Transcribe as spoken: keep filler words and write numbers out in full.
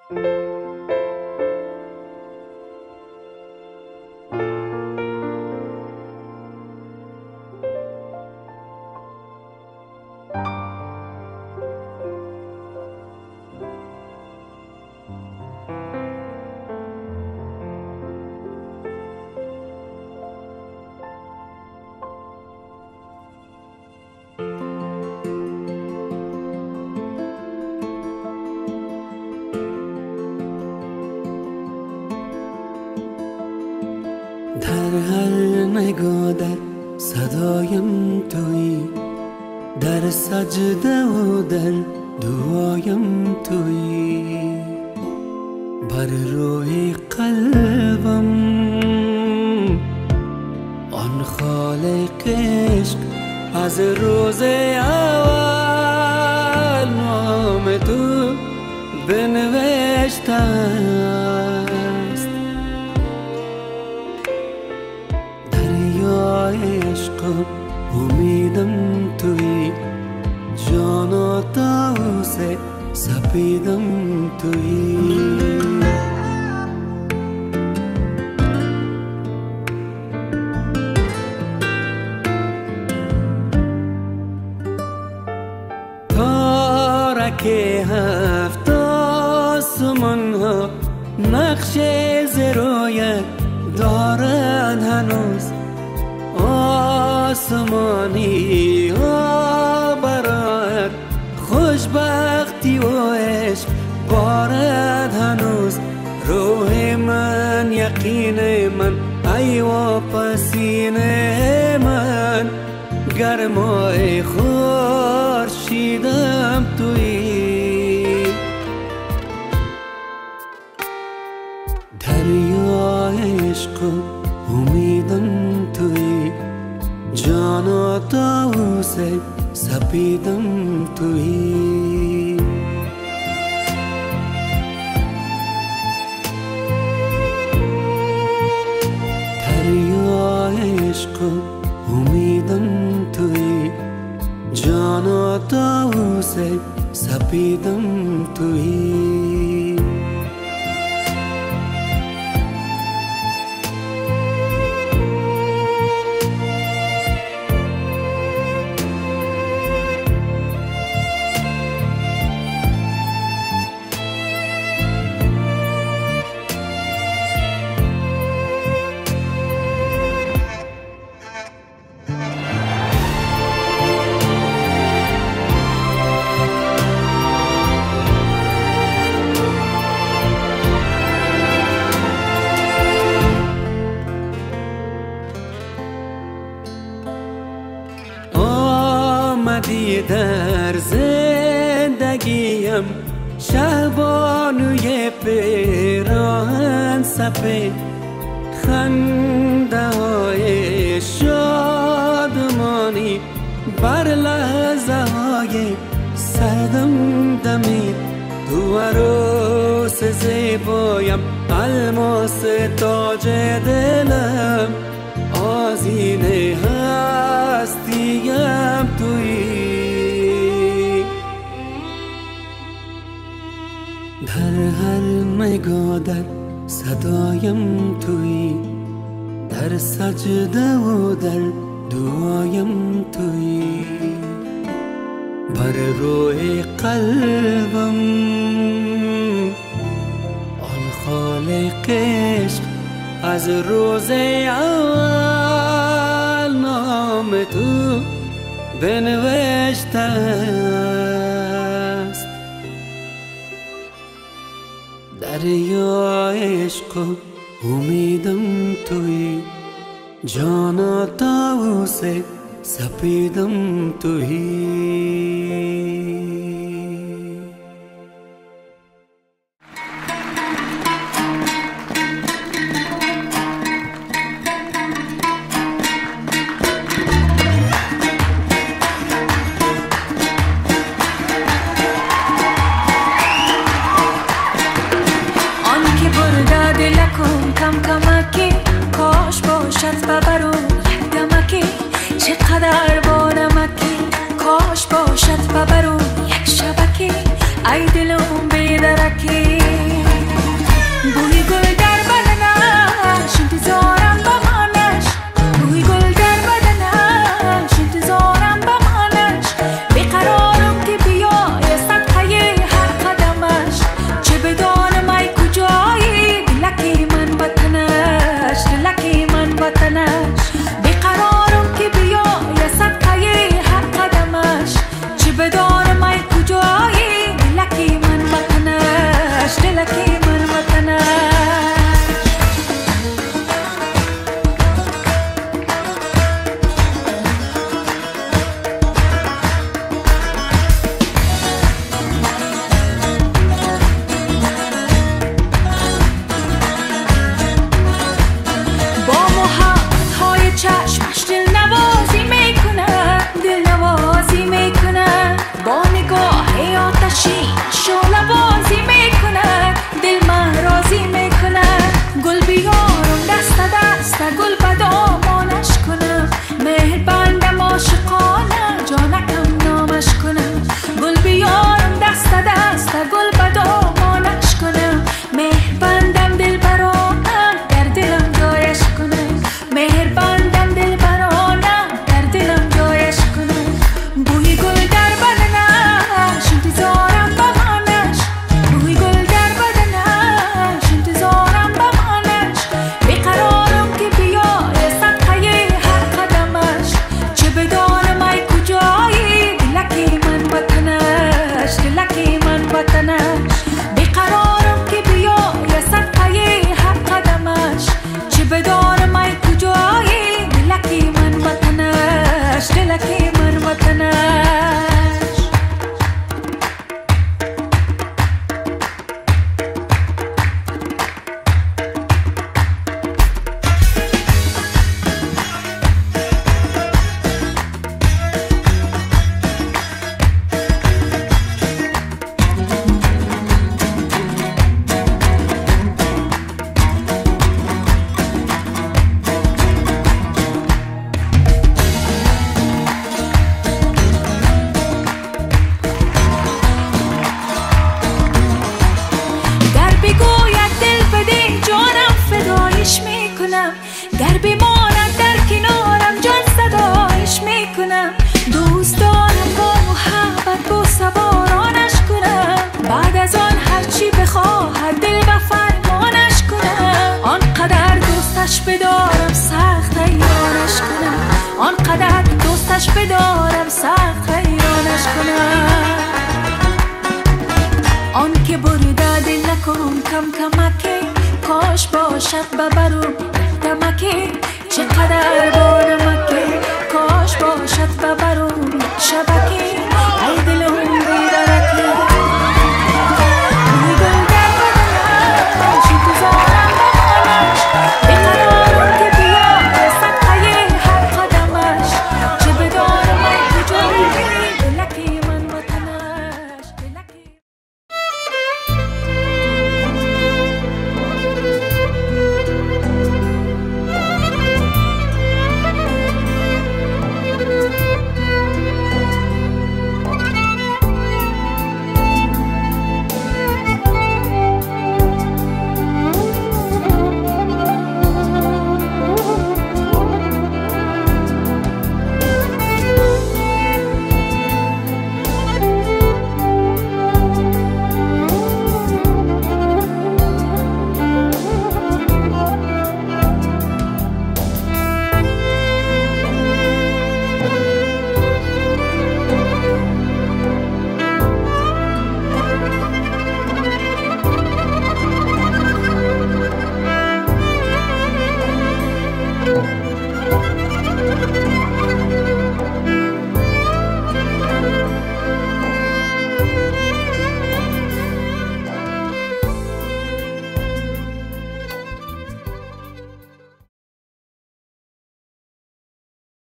در هر نگاه در صدایم تویی، در سجده و در دعایم تویی، بر روی قلبم آن خالق عشق از روز اول نام تو بنوشته است. عشق و امیدم تویی، جان و طاووس سپیدم تویی. تارک هفت آسمان ها نقش زرویت دارند هنوز، آسمانی ها برات خوشبختی و عشق بارد هنوز. روح من یقین من ای و پسینه من، گرمای خورشیدم تویی. دریای عشق و امیدم تویی، جان و طاووس سپیدم تویی. دریای عشق و امیدم تویی، جان و طاووس سپیدم تویی. در زندگیم شهبانوی پیراهن سفید، خنده های شادمانی بر لحظه های سردم دمید. تو عروس زیبایم الماس تاج دلم، آذین هستیم تویی. در هر نگاه در صدایم تویی، در سجده و در دعایم تویی، بر روی قلبم آن خالق عشق از روز اول نام تو بنوشته است. دریای عشق و امیدم تویی، جان و طاووس سپیدم تویی. چقدر با نمکی کاش باشد ببرون یک شبکی، ای دلم بیدرکی. ماشین شعله بازی میکند دل من راضی میکند گل بیارم دست دست گل به دامانش کنم مهربندم عاشقانه جانکم نامش کنم گل بیارم دست دست گل به دامانش کنم مهربندم دل برانم در دلم جایش کنم مهربندم دل برانم در دلم جایش کنم بوی گل در بدنش انتظارم بمانش بوی گل در بدنش انتظارم بمانش بیقرارم که بیای صدقه هر قدمش چه بدانم ای کجایی دلکی من وطنش دلکی من وطنش بیقرارم که بیای صدقه هر قدمش چه بدانم ای کجایی دلکی من وطنش دلکی من وطنش در بماند در کنارم جان صدایش میکنم دوست دارم با محبت با سوارانش کنم بعد از آن هرچی بخواهد دل و فرمانش کنم آنقدر دوستش بدارم سخت حیرانش کنم آنقدر دوستش بدارم سخت حیرانش کنم آن که برده دل نکن کم کمکی کاش باشد ببرم دمکی چقدر با نمکی کاش باشد ببرم شبکی